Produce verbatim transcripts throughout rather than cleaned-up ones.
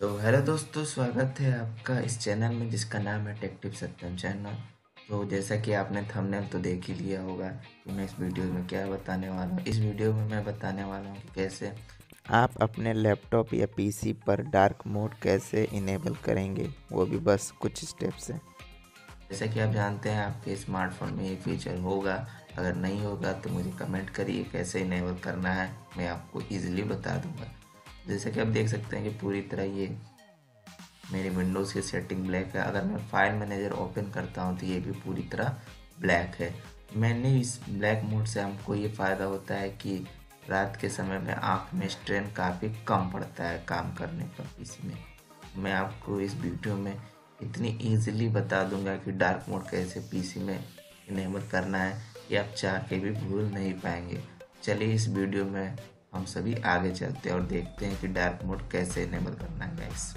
तो हेलो दोस्तों, स्वागत है आपका इस चैनल में जिसका नाम है टेक टिप सत्यम चैनल। तो जैसा कि आपने थंबनेल तो देख ही लिया होगा कि मैं इस वीडियो में क्या बताने वाला हूँ। इस वीडियो में मैं बताने वाला हूँ कि कैसे आप अपने लैपटॉप या पीसी पर डार्क मोड कैसे इनेबल करेंगे, वो भी बस कुछ स्टेप्स हैं। जैसा कि आप जानते हैं आपके स्मार्टफोन में ये फीचर होगा। अगर नहीं होगा तो मुझे कमेंट करिए कैसे इनेबल करना है, मैं आपको ईजिली बता दूंगा। जैसा कि आप देख सकते हैं कि पूरी तरह ये मेरे विंडोज़ की सेटिंग ब्लैक है। अगर मैं फाइल मैनेजर ओपन करता हूँ तो ये भी पूरी तरह ब्लैक है। मैंने इस ब्लैक मोड से हमको ये फ़ायदा होता है कि रात के समय में आँख में स्ट्रेन काफ़ी कम पड़ता है काम करने पर पीसी में। मैं आपको इस वीडियो में इतनी ईजिली बता दूंगा कि डार्क मोड कैसे पीसी में इनेबल करना है कि आप चाह के भी भूल नहीं पाएंगे। चलिए इस वीडियो में हम सभी आगे चलते हैं और देखते हैं कि डार्क मोड कैसे इनेबल करना है गाइस।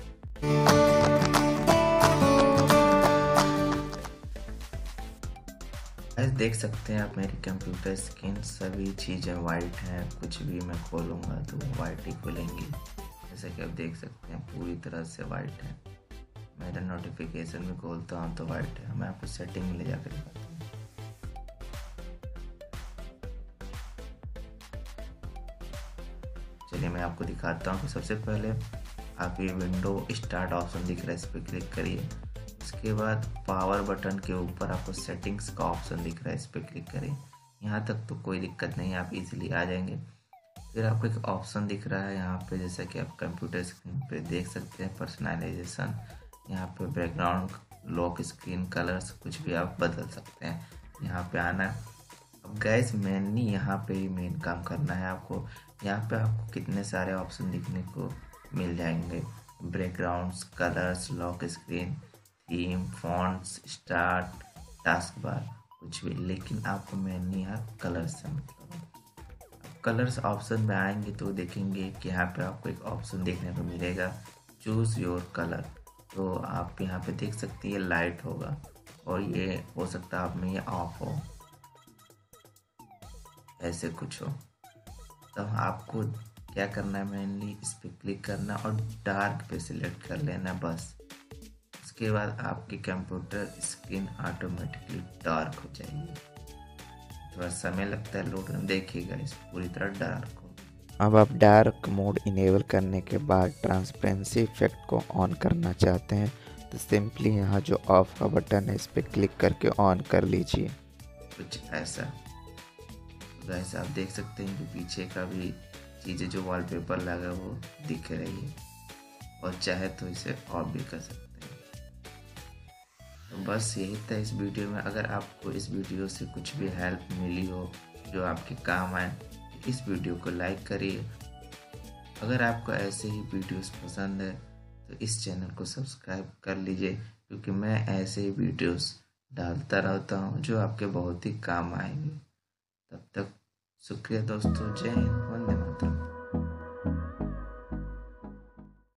गाइस देख सकते हैं आप मेरी कंप्यूटर स्क्रीन सभी चीज़ें वाइट हैं। कुछ भी मैं खोलूँगा तो वाइट ही खुलेंगी। जैसा कि आप देख सकते हैं पूरी तरह से वाइट है। मेरा नोटिफिकेशन भी खोलता हूँ तो वाइट है। मैं आपको सेटिंग में ले जाकर दिखाता हूँ। चलिए मैं आपको दिखाता हूँ कि सबसे पहले आप ये विंडो स्टार्ट ऑप्शन दिख रहा है, इस पर क्लिक करिए। उसके बाद पावर बटन के ऊपर आपको सेटिंग्स का ऑप्शन दिख रहा है, इस पर क्लिक करें। यहाँ तक तो कोई दिक्कत नहीं है, आप इजीली आ जाएंगे। फिर आपको एक ऑप्शन दिख रहा है यहाँ पे, जैसा कि आप कंप्यूटर स्क्रीन पे देख सकते हैं, पर्सनलाइजेशन। यहाँ पे बैकग्राउंड, लॉक स्क्रीन, कलर्स कुछ भी आप बदल सकते हैं। यहाँ पे आना है। अब गैस मेनली यहाँ पे ही मेन काम करना है आपको। यहाँ पे आपको कितने सारे ऑप्शन दिखने को मिल जाएंगे, backgrounds, colours, lock screen, theme, fonts, start, task bar, कुछ भी। लेकिन आपको मेनली यहाँ कलर्स से मतलब है। कलर्स ऑप्शन में आएंगे तो देखेंगे कि यहाँ पे आपको एक ऑप्शन देखने को मिलेगा, चूज़ योर कलर। तो आप यहाँ पे देख सकते हैं ये लाइट होगा और ये हो सकता है आप में ये ऑफ हो, ऐसे कुछ हो। तब आपको क्या करना है, मेनली इस पर क्लिक करना और डार्क पे सिलेक्ट कर लेना बस। उसके बाद आपकी कंप्यूटर स्क्रीन ऑटोमेटिकली डार्क हो जाएगी। थोड़ा समय लगता है लोड में, देखिएगा इस पूरी तरह डार्क हो। अब आप डार्क मोड इनेबल करने के बाद ट्रांसपेरेंसी इफेक्ट को ऑन करना चाहते हैं तो सिंपली यहाँ जो ऑफ का बटन है इस पर क्लिक करके ऑन कर लीजिए, कुछ ऐसा। गाइस आप देख सकते हैं कि पीछे का भी चीज़ें जो वॉलपेपर लगा वो दिख रही है, और चाहे तो इसे ऑफ भी कर सकते हैं। तो बस यही था इस वीडियो में। अगर आपको इस वीडियो से कुछ भी हेल्प मिली हो जो आपके काम आए तो इस वीडियो को लाइक करिए। अगर आपको ऐसे ही वीडियोस पसंद है तो इस चैनल को सब्सक्राइब कर लीजिए, क्योंकि मैं ऐसे ही वीडियोस डालता रहता हूँ जो आपके बहुत ही काम आएंगे। तब तक शुक्रिया दोस्तों, जय हिंद, वंदे मातरम।